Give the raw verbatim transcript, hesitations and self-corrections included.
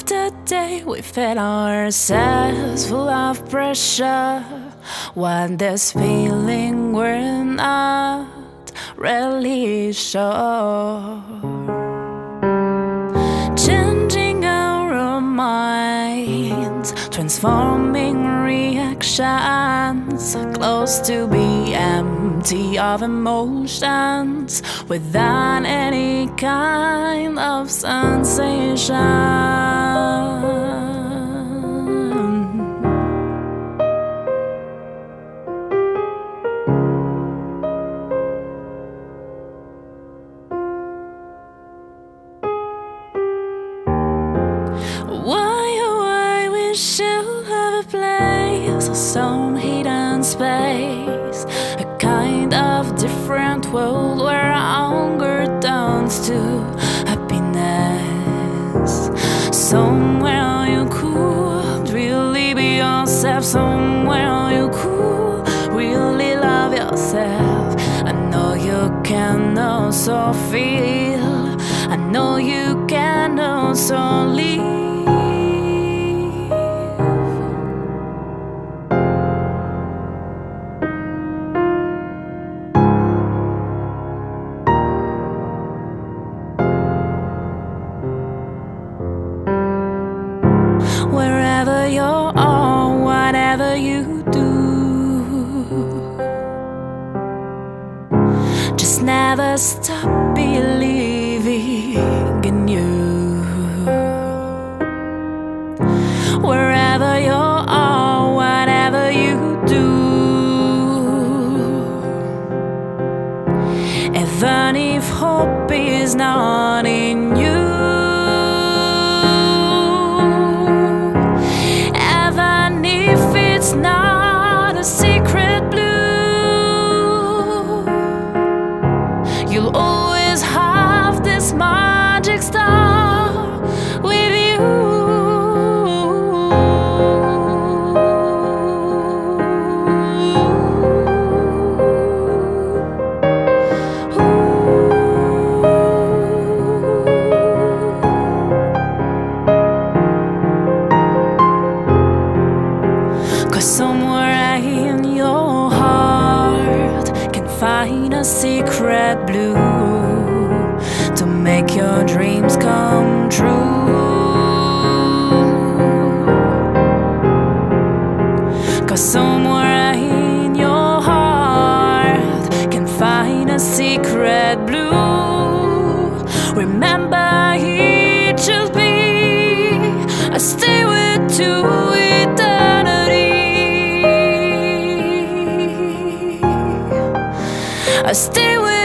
after day we feel ourselves full of pressure, when this feeling we're not really sure. Changing our minds, transforming reactions, close to be empty of emotions, without any kind of sensation. Why, oh why we should have a place, some hidden space, a kind of different world where hunger turns to happiness. Somewhere you could really be yourself, somewhere you could really love yourself. I know you can also feel, I know you can also live. Wherever you are, whatever you do, just never stop believing in you. Wherever you are, whatever you do, even if hope is not in you, it's not a secret blue, you'll always have this magic star with you. Cause somewhere in your heart can find a secret blue to make your dreams come true. Cause somewhere in your heart can find a secret blue. Remember, it should be a stay with you eternity. I stay with